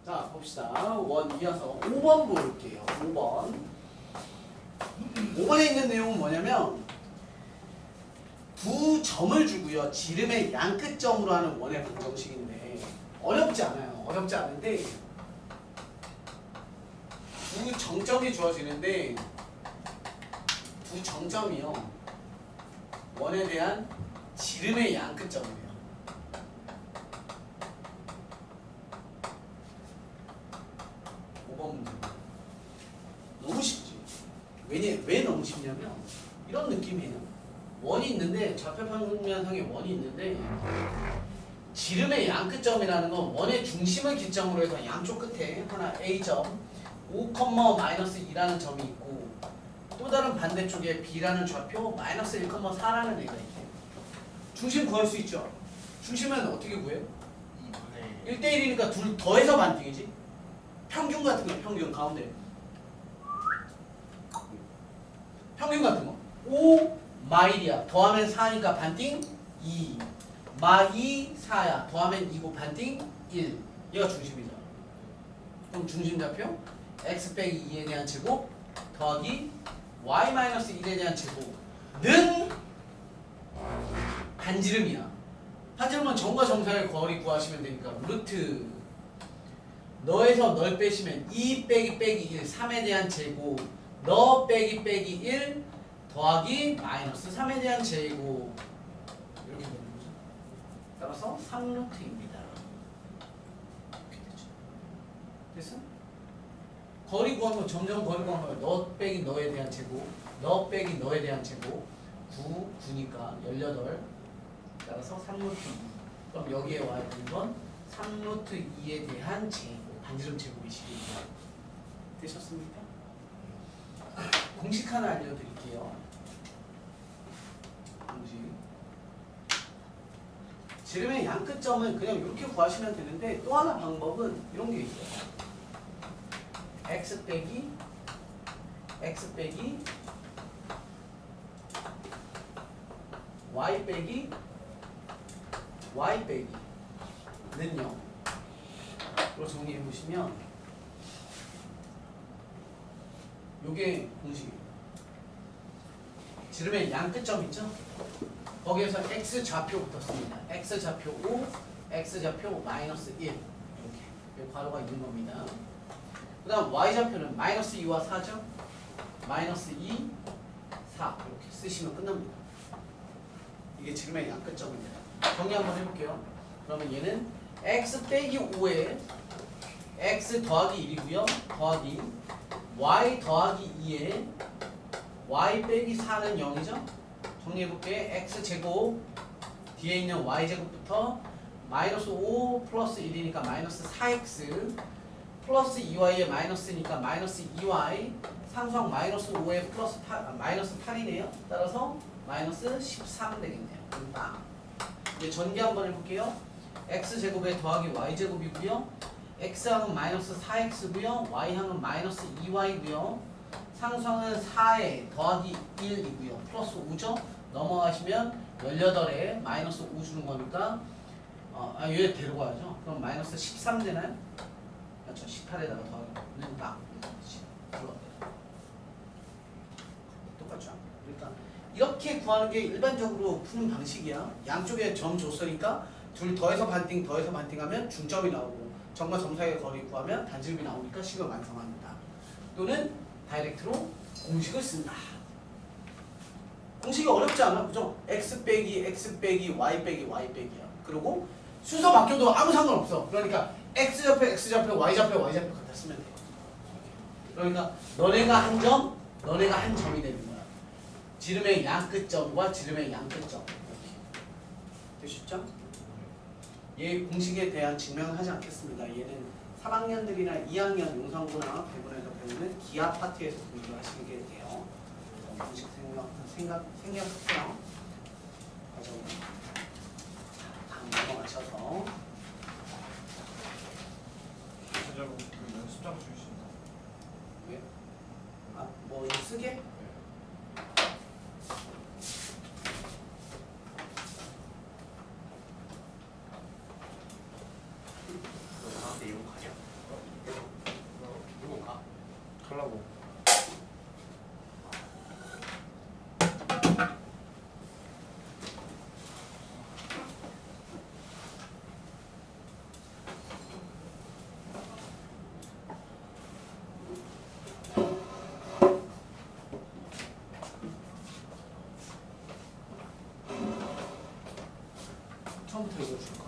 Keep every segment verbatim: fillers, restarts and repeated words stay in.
자 봅시다. 원 이어서 오 번 볼게요. 오 번. 오 번에 있는 내용은 뭐냐면 두 점을 주고요. 지름의 양 끝점으로 하는 원의 방정식인데 어렵지 않아요. 어렵지 않은데 두 정점이 주어지는데 두 정점이요. 원에 대한 지름의 양 끝점이에요. 오 번 문제. 너무 쉽지. 왜, 왜 너무 쉽냐면 이런 느낌이에요. 원이 있는데 좌표평면상에 원이 있는데 지름의 양 끝점이라는 건 원의 중심을 기점으로 해서 양쪽 끝에 하나 A점 오, 마이너스 이라는 점이 있고 또 다른 반대쪽에 B라는 좌표 마이너스 일, 사라는 애가 있대요. 중심 구할 수 있죠? 중심은 어떻게 구해요? 일 대 일이니까 둘 더해서 반띵이지? 평균 같은 거 평균 가운데 평균 같은 거 오 마일이야. 더하면 사니까 반띵 이. 마이 사야. 더하면 이고 반띵 일. 얘가 중심이잖아. 그럼 중심 좌표 x 빼기 이에 대한 제곱 더하기 y 마이너스 일에 대한 제곱는 반지름이야. 반지름은 점과 점 사이의 거리 구하시면 되니까 루트 너에서 널 빼시면 이 빼기 빼기 일 삼에 대한 제곱 너 빼기 빼기 일 더하기 마이너스 삼에 대한 제곱 이렇게 되는 거죠. 따라서 삼 루트입니다. 이렇게 되죠. 됐어? 거리 구하면 점점 거리 구하면 너 빼기 너에 대한 제곱 너 빼기 너에 대한 제곱 구, 구니까 십팔 따라서 삼 루트 이. 그럼 여기에 와야 되는 건 삼 루트 이에 대한 제곱 반지름 제곱이 십입니다. 되셨습니까? 공식 하나 알려드릴게요. 공식. 지름의 양 끝점은 그냥 이렇게 구하시면 되는데 또 하나 방법은 이런 게 있어요. x 빼기 x 빼기 y 빼기 y 빼기 는요. 이거 정리해 보시면 요게 공식이에요. 지름의 양 끝점 있죠? 거기에서 x 좌표 붙었습니다. x 좌표 오, x 좌표 마이너스 일 이렇게 여기 괄호가 있는 겁니다. 그 다음 y 좌표는 마이너스 이와 사죠? 마이너스 이, 사 이렇게 쓰시면 끝납니다. 이게 지름의 양 끝점입니다. 정리 한번 해볼게요. 그러면 얘는 x 빼기 오에 x 더하기 일이고요. 더하기 y 더하기 이에 y 빼기 사는 영이죠. 정리해볼게. x제곱 뒤에 있는 y제곱부터 마이너스 오 플러스 일이니까 마이너스 사 엑스 플러스 이 와이에 마이너스니까 마이너스 이 와이 상수항 마이너스 오에 플러스 팔, 마이너스 팔이네요. 따라서 마이너스 십삼 되겠네요. 빵. 이제 전개 한번 해볼게요. x제곱에 더하기 y제곱이고요. x항은 마이너스 사 엑스고요. y항은 마이너스 이 와이고요. 상수항은 사에 더하기 일이고요. 플러스 오죠. 넘어가시면 십팔에 마이너스 오 주는 거니까 어, 아, 얘 데려가야죠. 그럼 마이너스 십삼 되나요? 그렇죠. 십팔에다가 더하기는 딱 똑같죠. 그러니까 이렇게 구하는 게 일반적으로 푸는 방식이야. 양쪽에 점 줬으니까 둘 더해서 반띵 더해서 반띵하면 중점이 나오고 점과 점 사이의 거리 구하면 단지름이 나오니까 식을 완성합니다. 또는 다이렉트로 공식을 쓴다. 공식이 어렵지 않아. 그죠? x 빼기 x 빼기 y 빼기 y 빼기야. 그리고 순서 바뀌어도 아무 상관없어. 그러니까 x 좌표 x 좌표 y 좌표 y 좌표 갖다 쓰면 돼요. 그러니까 너네가 한 점, 너네가 한 점이 되는 거야. 지름의 양 끝점과 지름의 양 끝점. 이렇게. 되셨죠? 얘 공식에 대한 증명은 하지 않겠습니다. 얘는 삼 학년들이나 이 학년 용성고나 대본에서 배우는 기하 파트에서 공부를 하시게 돼요. 공식 생각, 생각, 생략할게요. 과정. 다음 넘어가셔서. 저자고 그 연습장 주시나? 왜? 아, 뭐 이거 쓰게? 나한테 이거 가냐? 하려고. 처음부터 읽어줄까?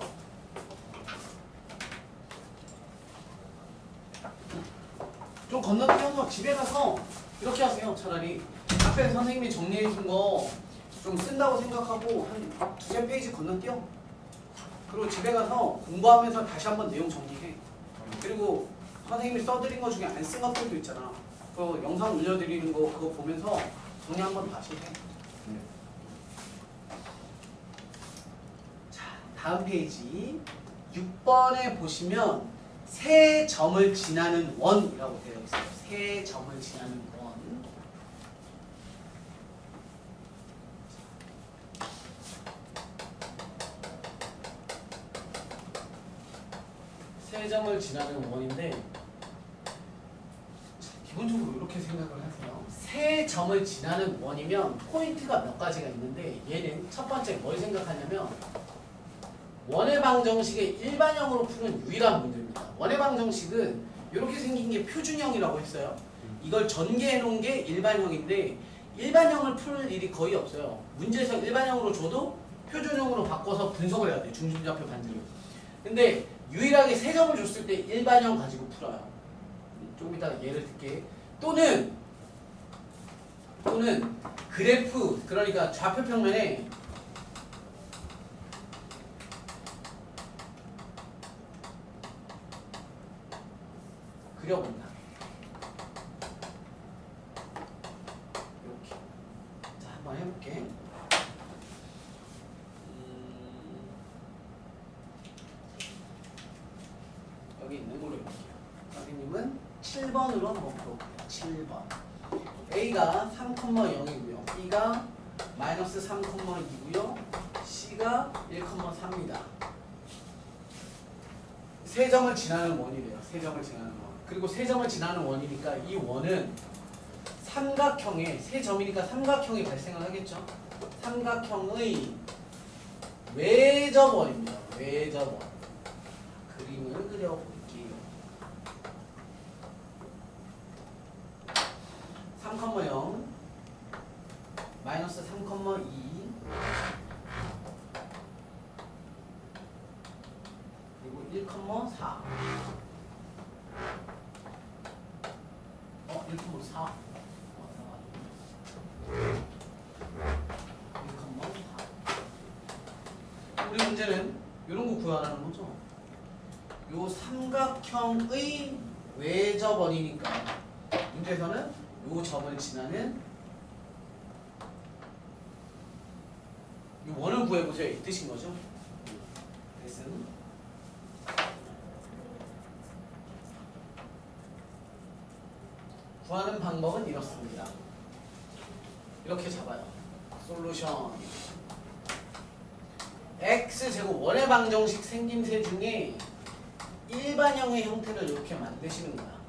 좀 건너뛰어서 집에 가서 이렇게 하세요. 차라리 앞에 선생님이 정리해준 거 좀 쓴다고 생각하고 한 두세 페이지 건너뛰어. 그리고 집에 가서 공부하면서 다시 한번 내용 정리해. 그리고 선생님이 써드린 거 중에 안 쓴 것들도 있잖아. 그 영상 올려드리는 거 그거 보면서 정리 한번 다시 해. 네. 자, 다음 페이지 육 번에 보시면 세 점을 지나는 원이라고 되어 있어요. 세 점을 지나는 원. 세 점을 지나는 원인데 자, 기본적으로 이렇게 생각을 하세요. 세 점을 지나는 원이면 포인트가 몇 가지가 있는데 얘는 첫 번째 뭘 생각하냐면 원의 방정식의 일반형으로 푸는 유일한 문제입니다. 원의 방정식은 이렇게 생긴 게 표준형이라고 했어요. 이걸 전개해 놓은 게 일반형인데 일반형을 풀 일이 거의 없어요. 문제에서 일반형으로 줘도 표준형으로 바꿔서 분석을 해야 돼. 중심좌표 반지를. 근데 유일하게 세 점을 줬을 때 일반형 가지고 풀어요. 조금 이따가 예를 들게. 또는 또는 그래프, 그러니까 좌표 평면에 그려본다. 이렇게. 자, 한번 해볼게. 음, 여기 있는 걸로 해볼게요. 선생님은 칠 번으로 한번 풀어볼게요. 칠 번. A가 삼, 영이고요. B가 마이너스 삼, 이고요. C가 일, 삼입니다. 세 점을 지나는 원이래요. 세 점을 지나는 원. 그리고 세 점을 지나는 원이니까 이 원은 삼각형에, 세 점이니까 삼각형이 발생을 하겠죠. 삼각형의 외접원입니다. 외접원. 그림을 그려볼게요. 삼, 영 마이너스 삼, 이 그리고 일, 사 어? 일, 사 어, 일, 사 우리 문제는 이런 거 구하라는 거죠. 요 삼각형의 외접원이니까 문제에서는 요 점을 지나는 이 원을 구해보세요. 이 뜻인 거죠. 레슨 구하는 방법은 이렇습니다. 이렇게 잡아요. 솔루션 x제곱 원의 방정식 생김새 중에 일반형의 형태를 이렇게 만드시는 거야.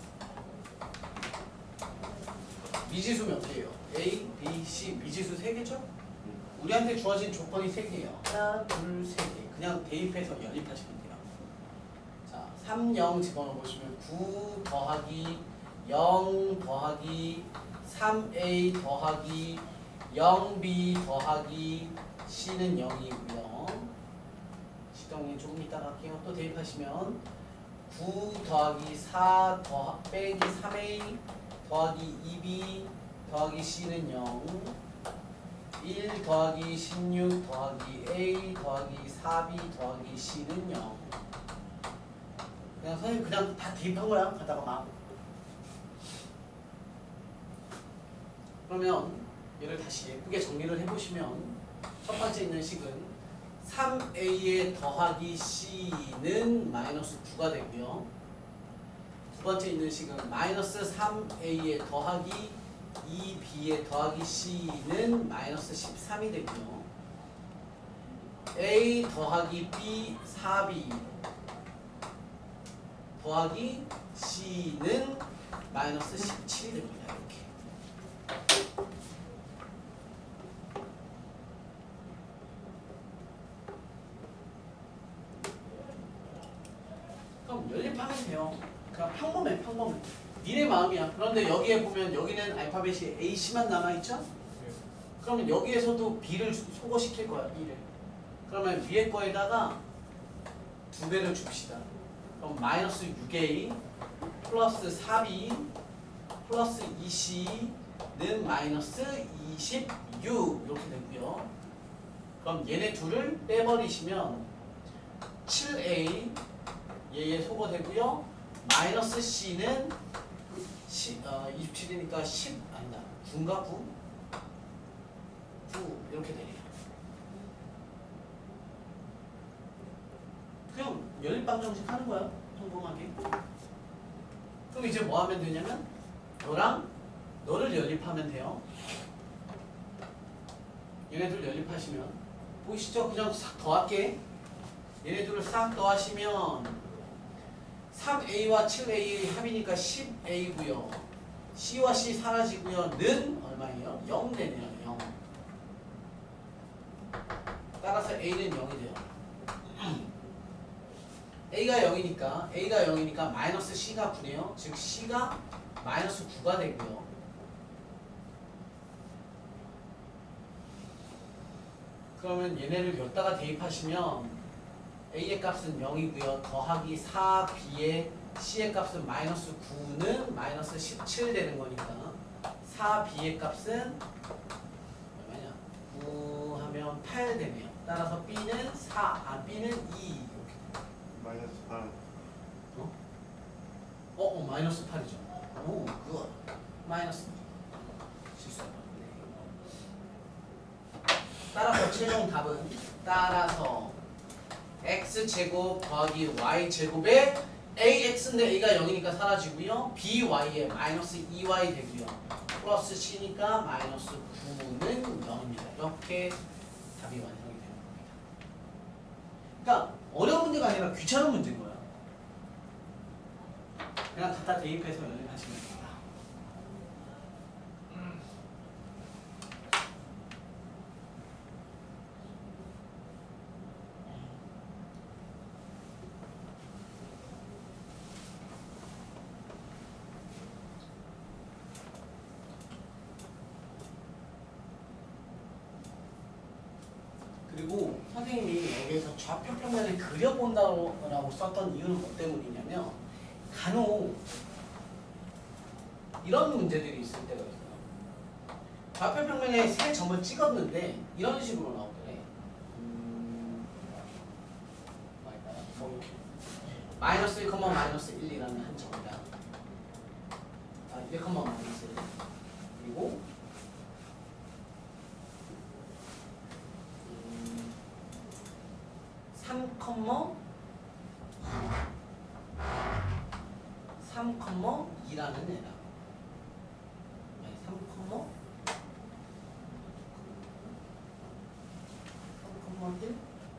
미지수면 어떻게 해요? A, B, C 미지수 세 개죠? 우리한테 주어진 조건이 세 개예요. 하나, 둘, 세 개. 그냥 대입해서 연립하시면 돼요. 자, 삼, 영 집어넣어 보시면 구 더하기 영 더하기 삼 에이 더하기 영 비 더하기 C는 영이고요. 시정이 조금 이따 갈게요. 또 대입하시면 구 더하기 사 더, 빼기 삼 에이 더하기 이 비 더하기 C는 영 일 더하기 십육 더하기 A 더하기 사 비 더하기 C는 영. 그냥 선생님 그냥 다 대입한 거야. 가다가 막. 그러면 얘를 다시 예쁘게 정리를 해보시면 첫 번째 있는 식은 삼 에이에 더하기 C는 마이너스 구가 되고요. 두 번째 있는 식은 마이너스 삼 에이에 더하기 이 비에 더하기 C는 마이너스 십삼이 되고요. A 더하기 B 사 비 더하기 C는 마이너스 십칠이 됩니다. 이렇게. 그럼 연립하면 돼요. 그냥 평범해, 평범해. 니네 마음이야. 그런데 여기에 보면 여기는 알파벳이 에이씨만 남아있죠? 그러면 여기에서도 B를 소거시킬 거야, B를. 그러면 위에 거에다가 두 배를 줍시다. 그럼 마이너스 육 에이 플러스 사 비 플러스 이 씨는 마이너스 이십육 이렇게 되고요. 그럼 얘네 둘을 빼버리시면 칠 에이 얘에 소거되고요. 마이너스 C는 십, 어, 이십칠이니까 십 아니다. 구인가 구? 구 이렇게 되네요. 그냥 연립방정식 하는 거야. 평범하게. 그럼 이제 뭐 하면 되냐면 너랑 너를 연립하면 돼요. 얘네들 연립하시면 보이시죠? 그냥 싹 더할게. 얘네들을 싹 더하시면 삼 에이와 칠 에이 합이니까 십 에이고요. C와 C 사라지고요. 는 얼마예요? 영 되네요. 영. 따라서 A는 영이 돼요. A가 영이니까 A가 영이니까 마이너스 C가 구네요. 즉 C가 마이너스 구가 되고요. 그러면 얘네를 여기다가 대입하시면 A의 값은 영이고요. 더하기 사 비의 C의 값은 마이너스 구는 마이너스 십칠 되는 거니까 사 비의 값은 얼마냐? 구 하면 팔 되네요. 따라서 B는 사, 아 B는 이 이렇게 마이너스 팔. 어? 어? 어 마이너스 팔이죠. 오 굿. 마이너스 실수했네. 따라서 최종 답은 따라서 x제곱 더하기 y제곱에 ax인데 a가 영이니까 사라지고요. by에 마이너스 이 와이 되고요. 플러스 c니까 마이너스 구는 영입니다. 이렇게 답이 완성이 되는 겁니다. 그러니까 어려운 문제가 아니라 귀찮은 문제인 거야. 그냥 갖다 대입해서 연습하시면 됩니다. 그리고 선생님이 여기에서 좌표 평면을 그려본다고 썼던 이유는 뭐 때문이냐면 간혹 이런 문제들이 있을 때가 있어요. 좌표 평면에 세 점을 찍었는데 이런 식으로 나오더래. 음, 뭐 이렇게 마이너스 일, 마이너스 일이라는 한 점이다. 아, 일, 마이너스 일. 그리고 삼, 삼, 이라는 애라. 아니, 삼, 삼, 일,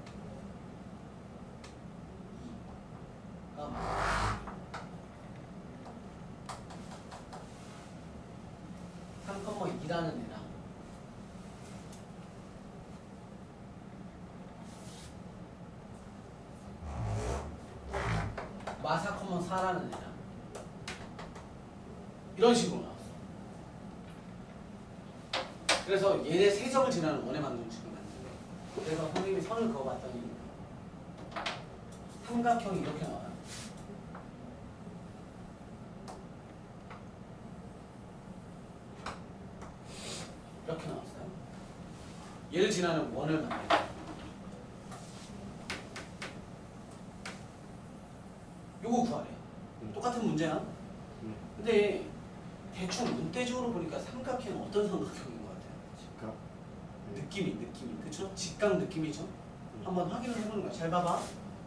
이가 삼, 이라는 애라. 사, 사라는 애라. 이런 식으로 나왔어. 그래서 얘네 세 점을 지나는 원의 방정식을 만드는데, 그래서 선생님이 선을 그어봤더니 삼각형이 이렇게 나와요. 이렇게 나왔어요. 얘를 지나는 원을 만들어요. 요거 구하래. 음. 똑같은 문제야. 음. 근데 대충 문대적으로 보니까 삼각형은 어떤 삼각형인 것 같아요? 직각. 네. 느낌이 느낌이 그쵸? 직각 느낌이죠? 음. 한번 확인을 해보는 거야. 잘 봐봐.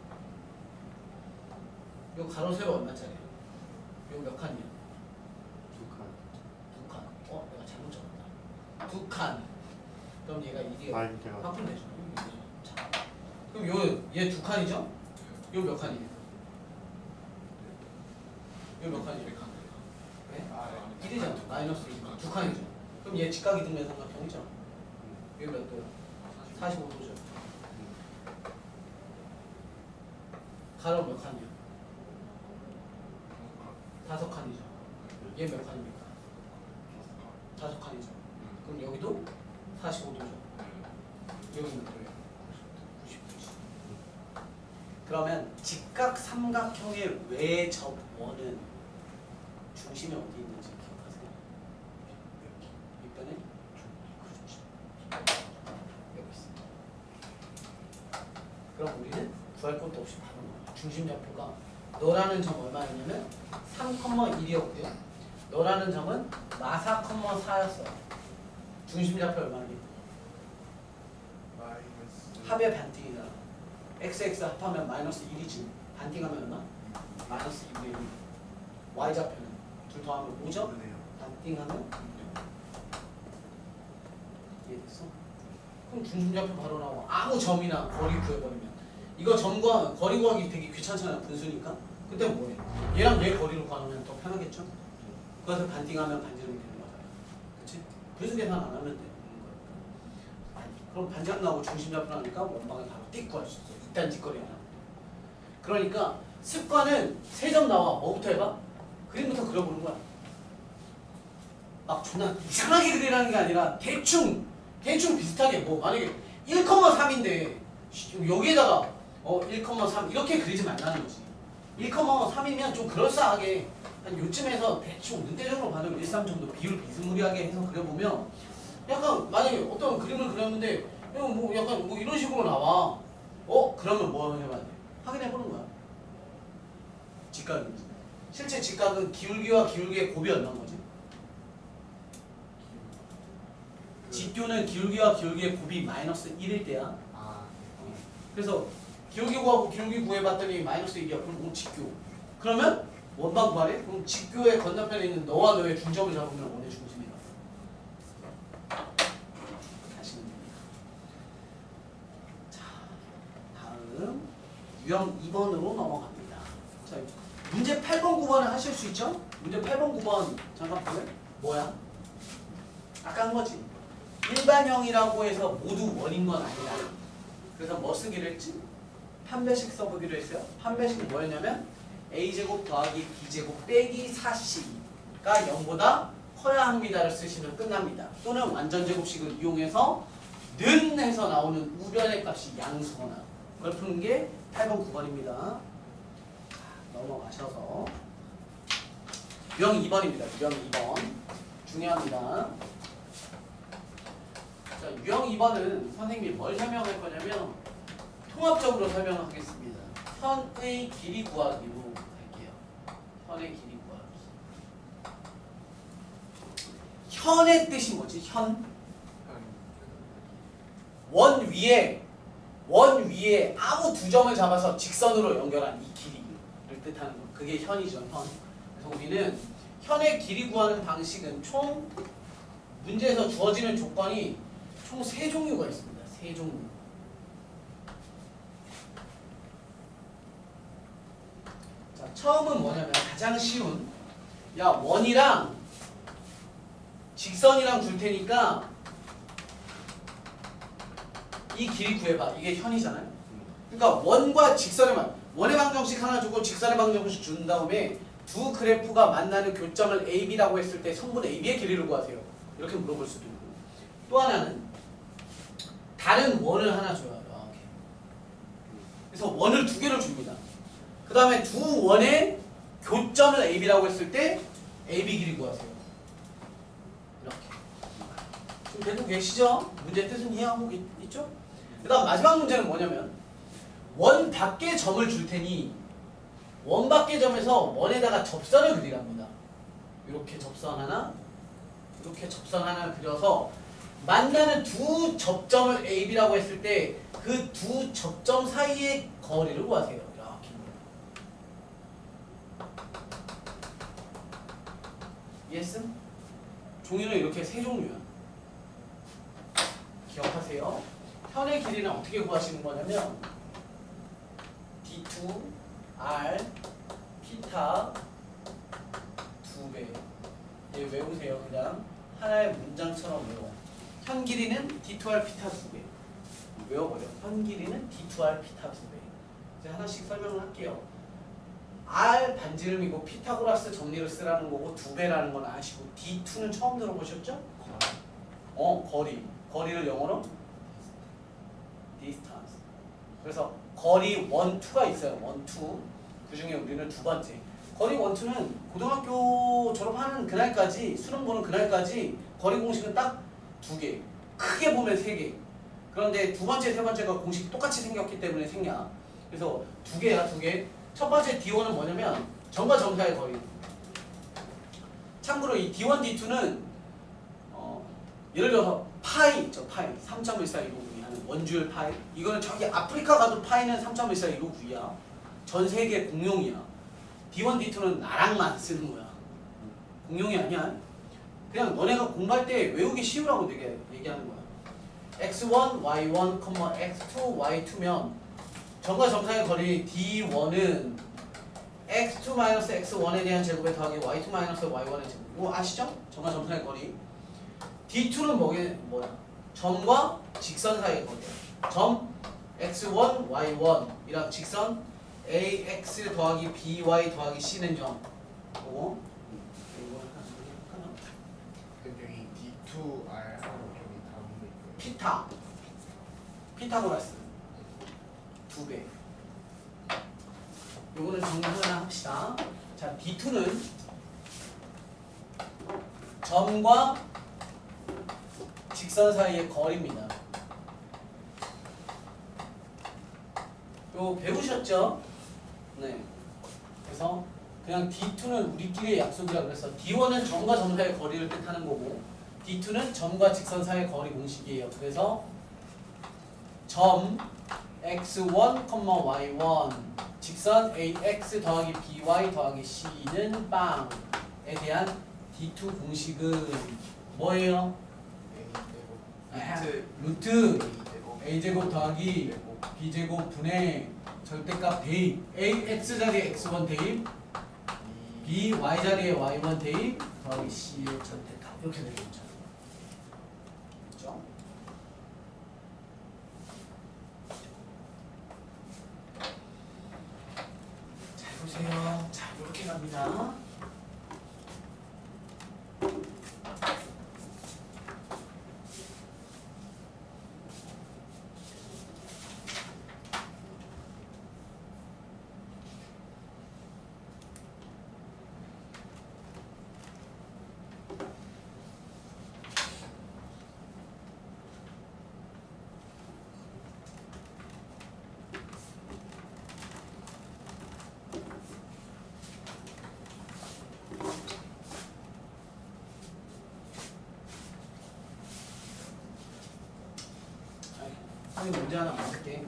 요 가로 세로 얼마짜리야? 요 몇 칸이야? 두 칸. 두 칸. 어? 내가 잘못 적었다. 두 칸. 그럼 얘가 이게 아, 이렇게 해가지고. 바꾸면 되죠. 자. 그럼 요 얘 두 칸이죠? 요 몇 칸이에요? 여기 몇 칸이죠? 네? 아, 네. 일이잖아. 마이너스 일. 두 칸이죠. 그럼 얘 직각이등변 삼각형이죠. 여기 몇 도요? 사십오 도죠. 가로 몇 칸이요? 다섯 칸이죠. 얘 몇 칸입니까? 다섯 칸이죠. 그럼 여기도 사십오 도죠. 여기 몇 도예요? 구십 도지. 그러면 직각 삼각형의 외접 원은 중심이 어디 있는지 기억하세요? 밑변에? 그렇지. 여기 있습니다. 그럼 우리는 구할 것도 없이 바로 나와요. 중심 좌표가 너라는 점 얼마였냐면 삼, 일이었고요. 너라는 점은 마사, 사였어요. 중심 좌표 얼마니? 마이너스 합의 반띵이잖아. 엑스 엑스 합하면 마이너스 일이지. 반띵하면 얼마? 마이너스 이분의 일. y 좌표는 둘 더하면 오죠? 그러네요. 반띵하면 이해됐어? 그럼 중심 좌표 바로 나와. 아무 점이나 거리 구해버리면 이거 점과 거리 구하기 되게 귀찮잖아요. 분수니까. 그때 뭐해? 얘랑 얘 거리로 구하면 더 편하겠죠? 그래서 반띵하면 반지름이 되는 거잖아요. 그치? 분수 계산 안 하면 돼. 아니, 그럼 반지름 나오고 중심 좌표 나오니까 원방을 바로 띡 구할 수 있어. 일단 뒷거리 하나. 그러니까 습관은 세 점 나와. 뭐부터 해봐? 그림부터 그려보는 거야. 막 존나 이상하게 그리라는 게 아니라 대충 대충 비슷하게 뭐 만약에 일, 삼인데 여기에다가 어 일, 삼 이렇게 그리지 말라는 거지. 일, 삼이면 좀 그럴싸하게 한 요쯤에서 대충 눈대중으로 봐도 일, 삼 정도 비율 비스무리하게 해서 그려보면 약간 만약에 어떤 그림을 그렸는데 뭐 약간 뭐 이런 식으로 나와. 어? 그러면 뭐 해봐야 돼? 확인해보는 거야. 직각인지. 실제 직각은 기울기와 기울기의 곱이 얼마인 거지? 직교는 기울기와 기울기의 곱이 마이너스 일일 때야. 아, 그래서 기울기 구하고 기울기 구해봤더니 마이너스 일이야. 그럼 뭐 직교. 그러면 원방 구하래? 그럼 직교의 건너편에 있는 너와 너의 중점을 잡으면 원의 중심이 나와. 하시면 됩니다. 자, 다음 유형 이 번으로 넘어갑니다. 자, 문제 팔 번, 구 번을 하실 수 있죠? 문제 팔 번, 구 번 잠깐 보면 뭐야? 아까 한 거지. 일반형이라고 해서 모두 원인 건 아니다. 그래서 뭐 쓰기로 했지? 판별식 써보기로 했어요. 판별식이 뭐였냐면 a제곱 더하기 b제곱 빼기 사 씨가 영보다 커야 합니다를 쓰시면 끝납니다. 또는 완전제곱식을 이용해서 는 해서 나오는 우변의 값이 양수거나 그걸 푸는 게 팔 번, 구 번입니다. 넘어가셔서 유형 이 번입니다. 유형 이 번 중요합니다. 자, 유형 이 번은 선생님이 뭘 설명할 거냐면 통합적으로 설명하겠습니다. 현의 길이 구하기로 할게요. 현의 길이 구하기. 현의 뜻이 뭐지? 현? 원 위에 원 위에 아무 두 점을 잡아서 직선으로 연결한 이 길이를 뜻하는 거. 그게 현이죠. 현. 그래서 우리는 현의 길이 구하는 방식은 총 문제에서 주어지는 조건이 총 세 종류가 있습니다. 세 종류. 자, 처음은 뭐냐면 가장 쉬운 야 원이랑 직선이랑 줄 테니까 이 길이 구해봐. 이게 현이잖아요. 그러니까 원과 직선에만 원의 방정식 하나 주고 직선의 방정식 준 다음에 두 그래프가 만나는 교점을 A, B라고 했을 때 성분 A, B의 길이를 구하세요. 이렇게 물어볼 수도 있고 또 하나는 다른 원을 하나 줘요. 이렇게. 그래서 원을 두 개를 줍니다. 그 다음에 두 원의 교점을 A, B라고 했을 때 A, B 길이 구하세요. 이렇게. 지금 되고 계시죠? 문제 뜻은 이해하고 있죠? 그 다음 마지막 문제는 뭐냐면 원 밖의 점을 줄 테니 원 밖의 점에서 원에다가 접선을 그리랍니다. 이렇게 접선 하나, 이렇게 접선 하나 그려서 만나는 두 접점을 A, B라고 했을 때 그 두 접점 사이의 거리를 구하세요. 이렇게. 이해했음? 종이는 이렇게 세 종류야. 기억하세요. 현의 길이는 어떻게 구하시는 거냐면 디 투, R, 피타, 예, 외우세요. 그냥 하나의 문장처럼 외워. 현 길이는 디 투 알 피타 두 배. 외워버려. 현 길이는 디 투 알 피타 두 배. 이제 하나씩 설명을 할게요. R 반지를 미고 피타고라스 정리를 쓰라는 거고 두 배라는 건 아시고 디 투는 처음 들어보셨죠? 어, 거리. 거리를 영어로 distance. 그래서 거리 일, 이가 있어요. 일, 이. 그 중에 우리는 두 번째. 거리 일, 이는 고등학교 졸업하는 그날까지 수능 보는 그날까지 거리 공식은 딱 두 개. 크게 보면 세 개. 그런데 두 번째, 세 번째가 공식이 똑같이 생겼기 때문에 생략. 그래서 두 개야, 두 개. 첫 번째 디 원은 뭐냐면 점과 점 사이의 거리. 참고로 이 디 원, 디 투는 어, 예를 들어서 파이, 저 파이 삼 점 일사일오구이 하는 원주율 파이. 이거는 저기 아프리카 가도 파이는 삼 점 일사일오구이야. 전 세계 공용이야. 디 원, 디 투는 나랑만 쓰는 거야. 공용이 아니야. 그냥 너네가 공부할 때 외우기 쉬우라고 되게 얘기하는 거야. 엑스 원, 와이 원, 엑스 투, 와이 투면 점과 점 사이의 거리 디 원은 엑스 투 마이너스 엑스 원에 대한 제곱에 더하기 와이 투 마이너스 와이 원의 제곱. 이거 아시죠? 점과 점 사이의 거리. 디 투는 뭐게, 뭐야? 점과 직선 사이의 거리야. 점 엑스 원, 와이 원이랑 직선 에이엑스 더하기 비와이 더하기 씨는 점. 그거 이거 하나 근데 이 디 투 알 하고 여기 다음 거 있고요. 피타. 피타고라스. 두 배. 요거는 정리 하나 합시다. 자, 디 투는 점과 직선 사이의 거리입니다. 요 배우셨죠? 네. 그래서 그냥 디 투는 우리끼리의 약속이라 그래서 디 원은 점과 점 사이의 거리를 뜻하는 거고 디 투는 점과 직선 사이의 거리 공식이에요. 그래서 점 엑스 원, 와이 원 직선 에이엑스 더하기 비와이 더하기 씨는 빵에 대한 디 투 공식은 뭐예요? 아, 루트 a제곱 더하기 b제곱 분의 절대값 대입 ax 자리에 엑스 원 대입 by 자리에 와이 원 대입 더하기 c의 절대값 이렇게 되겠죠. 그렇죠? 잘 보세요. 자, 이렇게 갑니다. 선생님 문제 하나 만들게.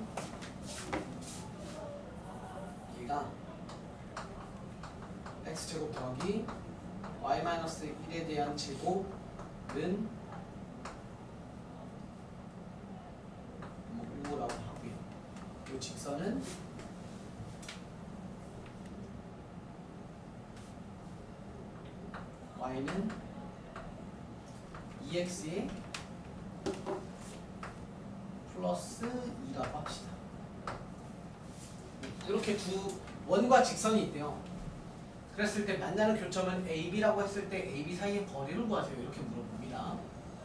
얘가 x제곱 더하기 y 마이너스 일에 대한 제곱은 뭐 오라고 하고요. 이 직선은 y는 이 엑스에 플러스 이라고 합시다. 이렇게 두 원과 직선이 있대요. 그랬을 때 만나는 교점은 에이비라고 했을 때 에이비 사이의 거리를 구하세요. 이렇게 물어봅니다.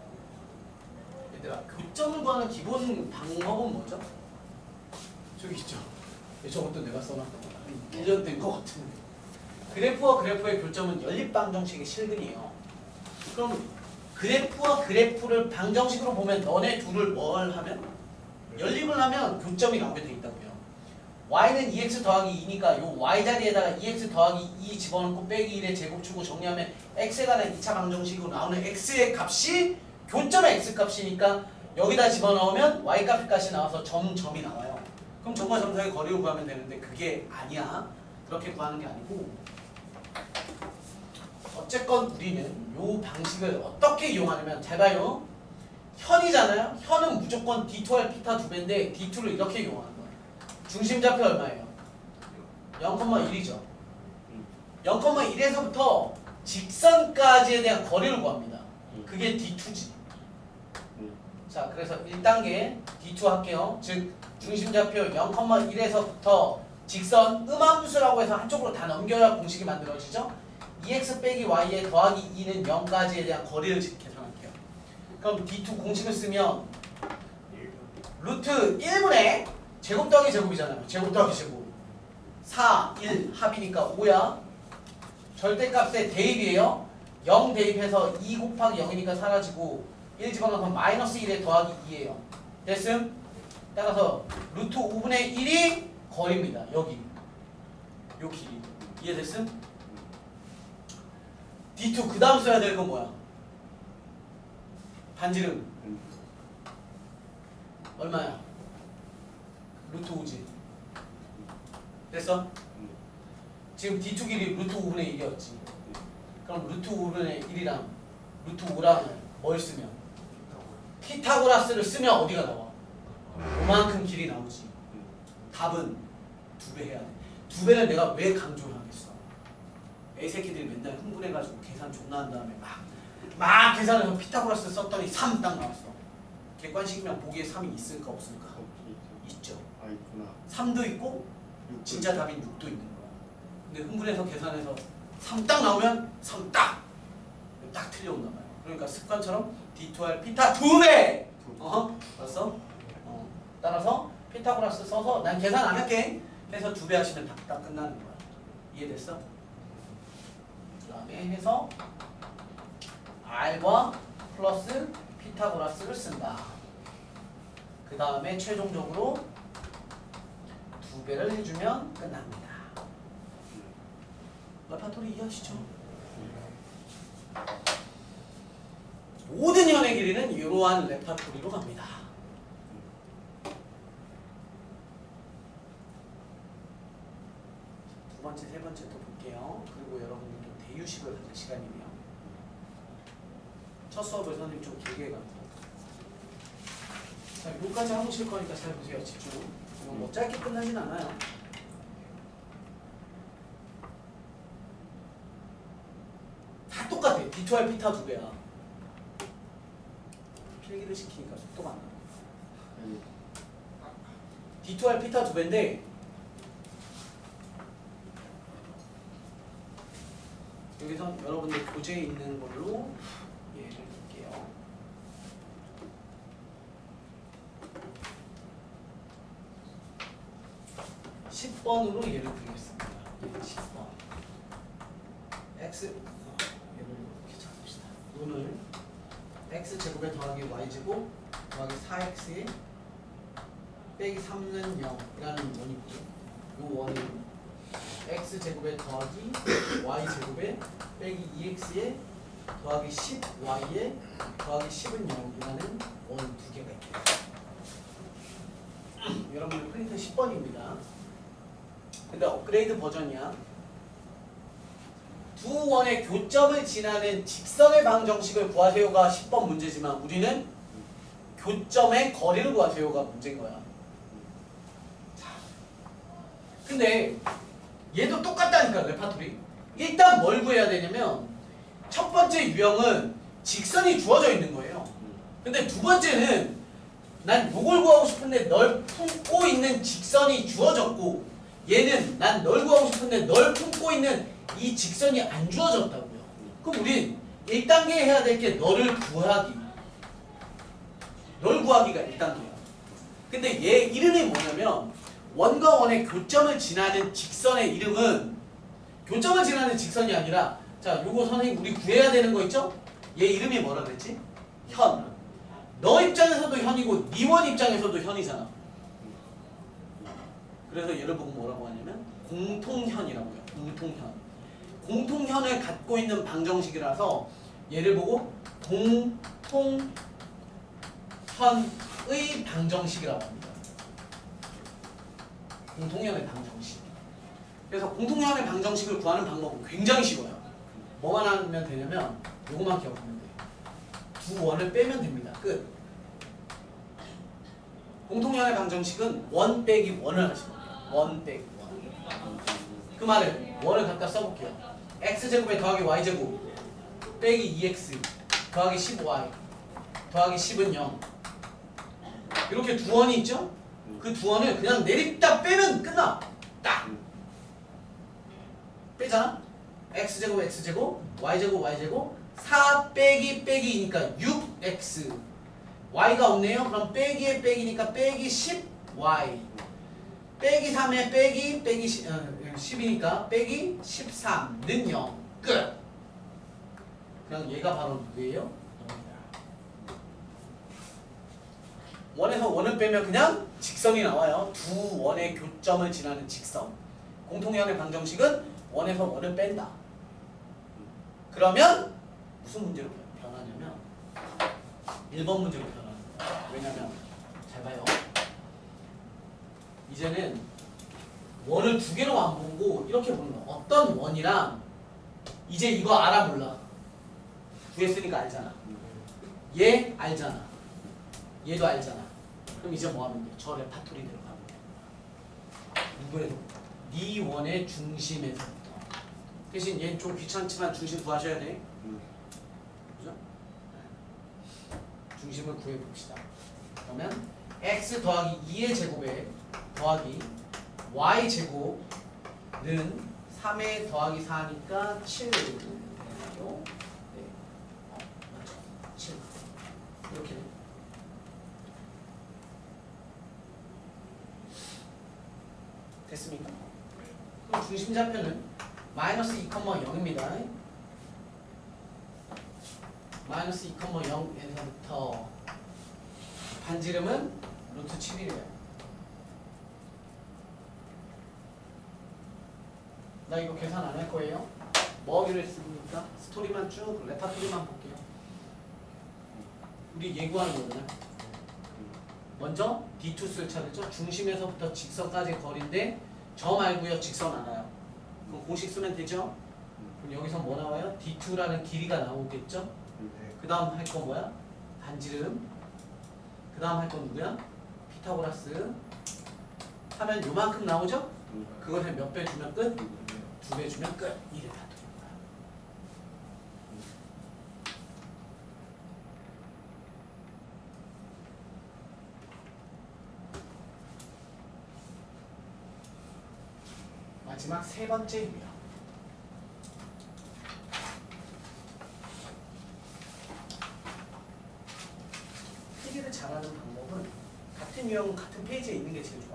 얘들아, 교점을 구하는 기본 방법은 뭐죠? 저기 있죠. 저것도 내가 써놨던 거다. 일 년 된 거 같은데. 그래프와 그래프의 교점은 연립방정식의 실근이에요. 그럼 그래프와 그래프를 방정식으로 보면 너네 둘을 뭘 하면? 연립을 하면 교점이 나오게 돼 있다고요. y는 이 엑스 더하기 이니까 요 y 자리에다가 이 엑스 더하기 이 집어넣고 빼기 일에 제곱 주고 정리하면 x에 관한 이 차 방정식으로 나오는 x의 값이 교점의 x 값이니까 여기다 집어넣으면 y 값이 나와서 점, 점이 나와요. 그럼 점과 점 사이의 거리를 구하면 되는데 그게 아니야. 그렇게 구하는 게 아니고 어쨌건 우리는 요 방식을 어떻게 이용하냐면 잘 봐요. 현이잖아요. 현은 무조건 디 투 알 피타 두 배인데 디 투를 이렇게 이용하는 거예요. 중심좌표 얼마예요? 영 점 일이죠. 영 점 일에서부터 직선까지에 대한 거리를 구합니다. 그게 디 투지. 음. 자, 그래서 일 단계 디 투 할게요. 즉 중심좌표 영, 일에서부터 직선 음함수라고 해서 한쪽으로 다 넘겨야 공식이 만들어지죠. 이엑스 빼기 와이에 더하기 이는 영까지에 대한 거리를 계산할게요. 그럼 디 투 공식을 쓰면 루트 일 분의 제곱 더하기 제곱이잖아요. 제곱 더하기 제곱. 사, 일 합이니까 오야. 절대값의 대입이에요. 영 대입해서 이 곱하기 영이니까 사라지고 일 집어넣으면 마이너스 일에 더하기 이예요. 됐음? 따라서 루트 오분의 일이 거리입니다. 여기. 요 길이. 이해됐음? 디 투 그 다음 써야 될 건 뭐야? 반지름. 얼마야? 루트 오지. 됐어? 지금 디 투 길이 루트 오분의 일이었지. 그럼 루트 오분의 일이랑 루트 오랑 뭘 쓰면? 피타고라스를 쓰면 어디가 나와? 그만큼 길이 나오지. 답은 두 배 해야 돼. 두 배는 내가 왜 강조를 하겠어? 애새끼들이 맨날 흥분해가지고 계산 존나 한 다음에 막, 막 계산해서 피타고라스 썼더니 삼 딱 나왔어. 객관식이면 보기에 삼이 있을까 없을까? 있죠. 아 있구나. 삼도 있고 진짜 답인 육도 있는 거야. 근데 흥분해서 계산해서 삼 딱 나오면 삼 딱! 딱 틀려온단 말이야. 그러니까 습관처럼 디 투 알 피타 두 배! 어허? 봤어? 어. 따라서 피타고라스 써서 난 계산 안 할게. 해서 두 배 하시면 딱, 딱 끝나는 거야. 이해됐어? 그 다음에 해서 R과 플러스 피타고라스를 쓴다. 그 다음에 최종적으로 두 배를 해주면 끝납니다. 레파토리 이해하시죠? 모든 현의 길이는 이러한 레파토리로 갑니다. 두 번째, 세 번째 또 볼게요. 그리고 여러분들도 대유식을 가질 시간이네요. 첫 수업을 선생님 좀 길게 해가지고. 자, 여기까지 하고 실 거니까 잘 보세요. 집중. 이건 뭐 짧게 끝나진 않아요. 다 똑같아. 디 투 알 피타 두 배야. 필기를 시키니까 속도가 안 나. 디 투 알 피타 두 배인데 여기서 여러분들 교재에 있는 걸로 예를 들게요. 십 번으로 예를 들겠습니다. 예, 십 번. x 어, 예를 이렇게 잡읍시다. 오늘 x제곱에 더하기 y제곱 더하기 사 엑스에 빼기 삼은 영이라는 원이 있죠. 이 원은 x제곱에 더하기 y제곱에 빼기 이 엑스에 더하기 십 와이에 더하기 십은 영이라는 원 두 개가 있겠죠. 여러분들 프린트 십 번입니다. 근데 업그레이드 버전이야. 두 원의 교점을 지나는 직선의 방정식을 구하세요가 십 번 문제지만 우리는 교점의 거리를 구하세요가 문제인 거야. 자, 근데 얘도 똑같다니까 레파토리. 일단 뭘 구해야 되냐면 첫 번째 유형은 직선이 주어져 있는 거예요. 근데 두 번째는 난 요걸 구하고 싶은데 널 품고 있는 직선이 주어졌고 얘는 난 널 구하고 싶은데 널 품고 있는 이 직선이 안 주어졌다고요. 그럼 우린 일 단계 해야 될 게 너를 구하기. 널 구하기가 일 단계야. 근데 얘 이름이 뭐냐면 원과 원의 교점을 지나는 직선의 이름은 교점을 지나는 직선이 아니라 자 요거 선생님 우리 구해야 되는 거 있죠? 얘 이름이 뭐라 그랬지? 현. 너 입장에서도 현이고 니 원 입장에서도 현이잖아. 그래서 얘를 보고 뭐라고 하냐면 공통현이라고 해요. 공통현. 공통현을 갖고 있는 방정식이라서 얘를 보고 공통현의 방정식이라고 합니다. 공통현의 방정식. 그래서 공통현의 방정식을 구하는 방법은 굉장히 쉬워요. 뭐만 하면 되냐면 요것만 기억하면 돼요. 두 원을 빼면 됩니다. 끝. 공통현의 방정식은 원 빼기 원을 하시면 돼요. 원 빼기 원. 그 말을 원을 갖다 써볼게요. x제곱에 더하기 y제곱 빼기 이 엑스 더하기 십오 와이 더하기 십은 영. 이렇게 두 원이 있죠? 그 두 원을 그냥 내립다 빼면 끝나. 딱 빼잖아. x제곱 x제곱 y제곱 y제곱 사 빼기 빼기니까 육 엑스 y가 없네요. 그럼 빼기에 빼기니까 빼기 십 와이 빼기 삼에 빼기 빼기 십, 어, 십이니까 빼기 십삼는 영. 끝. 그냥 얘가 바로 누구예요? 원에서 원을 빼면 그냥 직선이 나와요. 두 원의 교점을 지나는 직선. 공통형의 방정식은 원에서 원을 뺀다. 그러면 무슨 문제로 변하냐면 일 번 문제로 변하는 거예요. 왜냐면 잘 봐요. 이제는 원을 두 개로 안 보고 이렇게 보는 거야. 어떤 원이랑 이제 이거 알아 몰라? 구했으니까 알잖아. 얘 알잖아. 얘도 알잖아. 그럼 이제 뭐 하면 돼? 저 레파토리대로 가면 돼. 누구에도? 네 원의 중심에서부터. 대신 얘는 좀 귀찮지만 중심 구하셔야 돼. 그죠? 중심을 구해봅시다. 그러면 x 더하기 이의 제곱에 더하기 y제곱은 삼에 더하기 사니까 칠. 네. 어, 맞죠? 칠. 이렇게 돼. 됐습니까? 그럼 중심좌표는 마이너스 이, 영입니다. 마이너스 이, 영에서부터 반지름은 루트 칠이래요. 나 이거 계산 안 할 거예요. 뭐 하기로 했습니까? 스토리만 쭉 레파토리만 볼게요. 우리 예고하는 거잖아요. 먼저 디 투 쓸 차례죠. 중심에서부터 직선까지 거리인데 저 말고요. 직선 알아요. 그럼 공식 쓰면 되죠. 그럼 여기서 뭐 나와요? 디 투라는 길이가 나오겠죠. 그 다음 할 거 뭐야? 반지름. 그 다음 할 건 누구야? 피타고라스. 하면 요만큼 나오죠? 그것에 몇 배 주면 끝? 두 배 주면 끝. 이래 다 되는 거야. 마지막 세 번째입니다. 필기를 잘하는 방법은 같은 유형 같은 페이지에 있는 게 제일 좋아.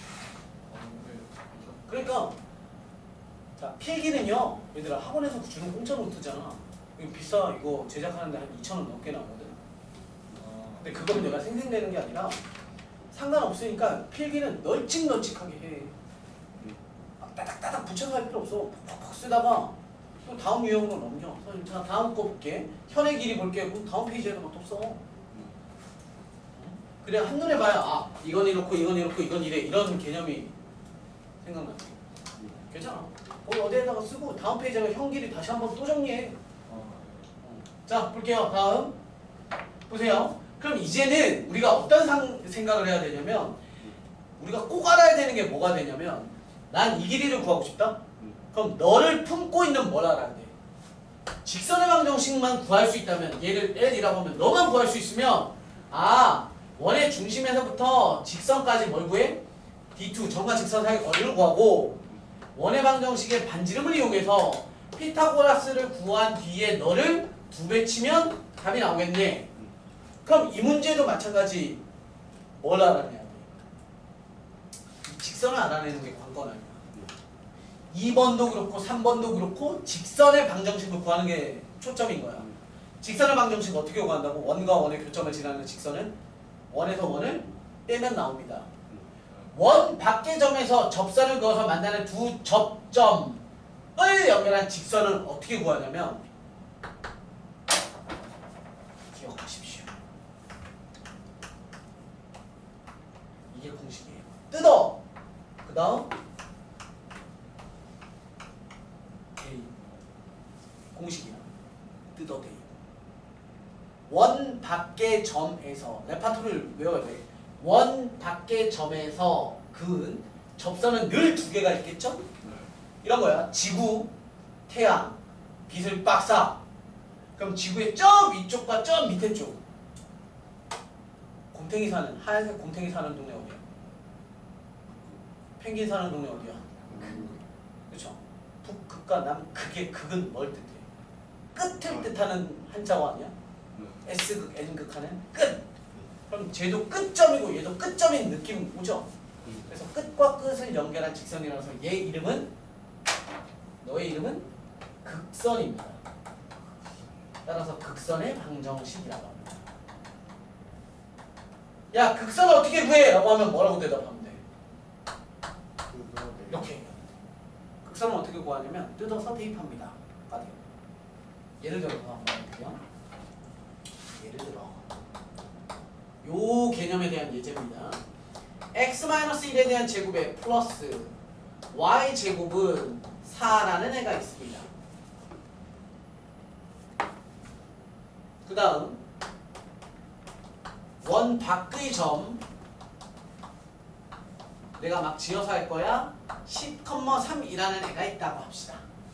그러니까 자 필기는요 얘들아 학원에서 주는 공짜 노트잖아. 이거 비싸. 이거 제작하는데 한 이천 원 넘게 나오거든. 근데 그거는 내가 생생내는 게 아니라 상관없으니까 필기는 널찍널찍하게 해. 따닥따닥 붙여서 할 필요 없어. 팍팍 쓰다가 또 다음 유형으로 넘겨. 자 다음 거 볼게. 현의 길이 볼게. 그럼 다음 페이지에도 막 또 써. 그래 한눈에 봐야 아 이건 이렇고 이건 이렇고 이건 이래 이런 개념이 생각나. 괜찮아. 거기 어디에다가 쓰고 다음 페이지에 형 길이 다시 한번 또 정리해. 자 볼게요. 다음 보세요. 그럼 이제는 우리가 어떤 상, 생각을 해야 되냐면 우리가 꼭 알아야 되는 게 뭐가 되냐면 난 이 길이를 구하고 싶다? 그럼 너를 품고 있는 뭘 알아야 돼? 직선의 방정식만 구할 수 있다면 얘를 L이라고 하면 너만 구할 수 있으면 아 원의 중심에서부터 직선까지 뭘 구해? 디 투 점과 직선 사이 거리를 구하고 원의 방정식의 반지름을 이용해서 피타고라스를 구한 뒤에 너를 두 배 치면 답이 나오겠네. 그럼 이 문제도 마찬가지 뭘 알아내야 돼? 직선을 알아내는 게 관건 아니야. 이 번도 그렇고 삼 번도 그렇고 직선의 방정식을 구하는 게 초점인 거야. 직선의 방정식 어떻게 구한다고? 원과 원의 교점을 지나는 직선은 원에서 원을 빼면 나옵니다. 원 밖의 점에서 접선을 그어서 만나는 두 접점을 연결한 직선을 어떻게 구하냐면 기억하십시오. 이게 공식이에요. 뜯어! 그 다음 데이. 공식이야. 뜯어 데이. 원 밖의 점에서 레파토리를 외워야 돼. 원 밖의 점에서 그은 접선은 늘 두 개가 있겠죠? 이런 거야. 지구 태양, 빛을 빡사. 그럼 지구의 저 위쪽과 저 밑에 쪽. 곰탱이 사는, 하얀색 곰탱이 사는 동네 어디야? 펭귄 사는 동네 어디야? 그렇죠? 북극과 남극의 극은 뭘 뜻해? 끝을 뜻하는 한자어 아니야? S극, N극 하는 끝! 그럼 쟤도 끝점이고 얘도 끝점인 느낌 오죠? 그래서 끝과 끝을 연결한 직선이라서 얘 이름은 너의 이름은 극선입니다. 따라서 극선의 방정식이라고 합니다. 야, 극선을 어떻게 구해? 라고 하면 뭐라고 대답하면 돼? 이렇게 얘기합니다. 극선을 어떻게 구하냐면 뜯어서 대입합니다. 가 돼요. 예를 들어서 한번 해볼게요. 예를 들어 요 개념에 대한 예제입니다. x 일에 대한 제곱에 플러스 y제곱은 사라는 애가 있습니다. 그 다음 원 밖의 점 내가 막 지어서 할 거야. 십, 삼이라는 애가 있다고 합시다.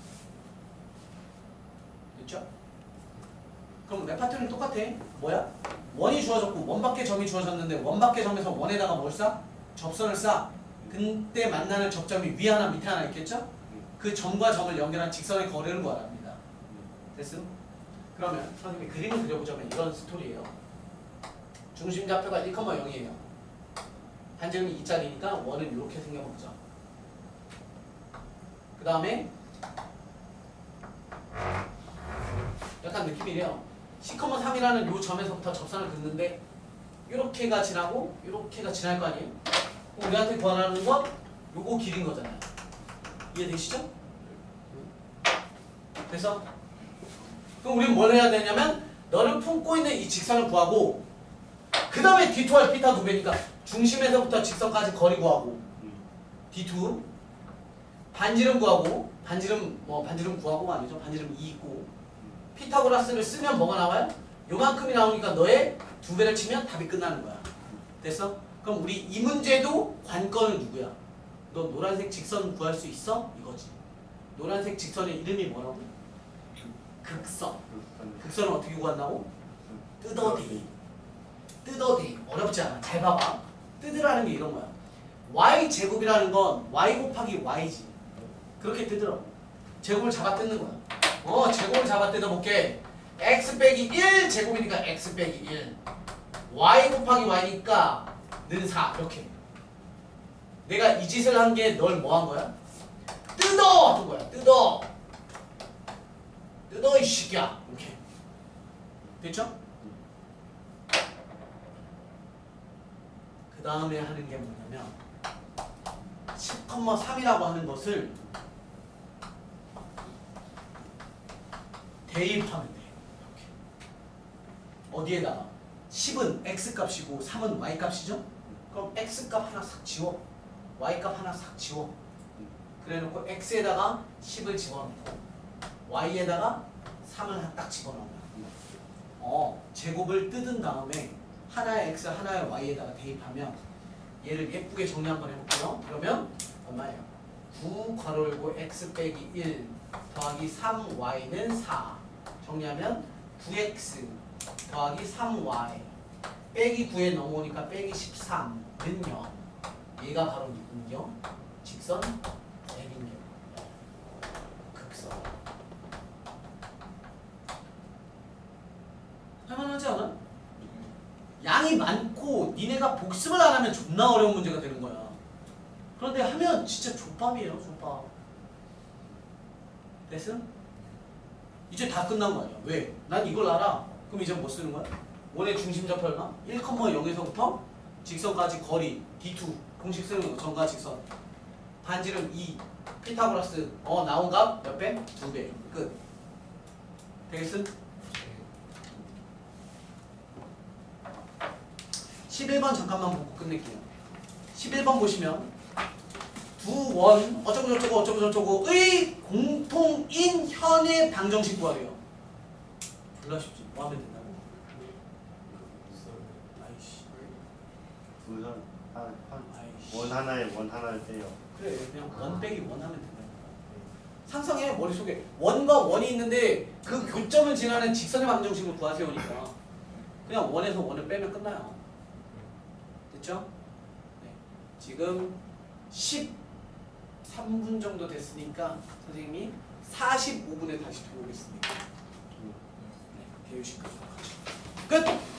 됐죠? 그럼 레파토리는 똑같아. 뭐야? 원이 주어졌고 원 밖의 점이 주어졌는데 원 밖의 점에서 원에다가 뭘 쌓아? 접선을 쌓아. 그때 만나는 접점이 위 하나 밑에 하나 있겠죠? 그 점과 점을 연결한 직선의 거리를 구하랍니다. 됐어? 그러면 선생님이 그림을 그려보자면 이런 스토리예요. 중심 좌표가 일, 영이에요. 반지름이 이짜리니까 원은 이렇게 생겨보자. 그 다음에 약간 느낌이 이래요. 십, 삼이라는 요 점에서부터 접선을 긋는데 이렇게가 지나고 이렇게가 지날 거 아니에요? 그럼 우리한테 구하라는 건 요거 길인 거잖아요. 이해되시죠? 그래서 그럼 우리는 뭘 해야 되냐면 너를 품고 있는 이 직선을 구하고 그 다음에 디 투 알 피타 두 배니까 중심에서부터 직선까지 거리 구하고 디 투 반지름 구하고 반지름 뭐 반지름 구하고가 아니죠. 반지름 이 있고 피타고라스를 쓰면 뭐가 나와요? 요만큼이 나오니까 너의 두 배를 치면 답이 끝나는 거야. 됐어? 그럼 우리 이 문제도 관건은 누구야? 너 노란색 직선 구할 수 있어? 이거지. 노란색 직선의 이름이 뭐라고? 극선. 극선을 어떻게 구한다고? 뜯어대기. 뜯어대기. 어렵지 않아. 잘 봐봐. 뜯으라는 게 이런 거야. y제곱이라는 건 y 곱하기 y지. 그렇게 뜯으라고. 제곱을 잡아 뜯는 거야. 어, 제곱을 잡아 뜯어볼게. x 빼기 일 제곱이니까 x 빼기 일. y 곱하기 y니까 는 사. 이렇게. 내가 이 짓을 한 게 널 뭐 한 거야? 뜯어! 한 거야. 뜯어! 뜯어 이 새끼야. 이렇게. 됐죠? 그 다음에 하는 게 뭐냐면 십, 삼이라고 하는 것을 대입하면 돼. 이렇게. 어디에다가? 십은 x값이고 삼은 y값이죠? 그럼 x값 하나 싹 지워. y값 하나 싹 지워. 그래놓고 x에다가 십을 집어넣고 y에다가 삼을 딱 집어넣으면 어, 제곱을 뜯은 다음에 하나의 x, 하나의 y에다가 대입하면 얘를 예쁘게 정리 한번 해볼게요. 그러면 얼마예요? 구 괄호 열고 x 빼기 일 더하기 삼 와이는 사. 정리하면 구 엑스 더하기 삼 와이 빼기 구에 넘어오니까 빼기 십삼은 영. 얘가 바로 누군겨? 직선 L인겨. 극선. 할만하지 않아? 양이 많고 니네가 복습을 안 하면 존나 어려운 문제가 되는 거야. 그런데 하면 진짜 족밥이에요. 족밥. 됐어? 이제 다 끝난 거 아니야. 왜? 난 이걸 알아. 그럼 이제 뭐 쓰는 거야? 원의 중심 좌표 얼마? 일, 영에서부터 직선까지 거리 디 투 공식 쓰는 거. 점과 직선 반지름 이 피타고라스 어 나온 값 몇 배? 두 배. 끝. 되겠음? 십일 번 잠깐만 보고 끝낼게요. 십일 번 보시면 두 원 어쩌고 저쩌고 어쩌고 저쩌고의 공통인 현의 방정식 구하래요. 졸라 쉽지. 뭐 하면 된다고? 아이씨. 우선 한, 한, 아이씨. 원 하나에 원 하나를 떼요. 그래 그냥 원 빼기 원 하면 된다니까. 상상해 머릿속에 원과 원이 있는데 그 교점을 지나는 직선의 방정식을 구하세요니까 그냥 원에서 원을 빼면 끝나요. 됐죠? 네. 지금 십삼 분 정도 됐으니까 선생님이 사십오 분에 다시 들어오겠습니다. 네, 배우실 거죠. 끝!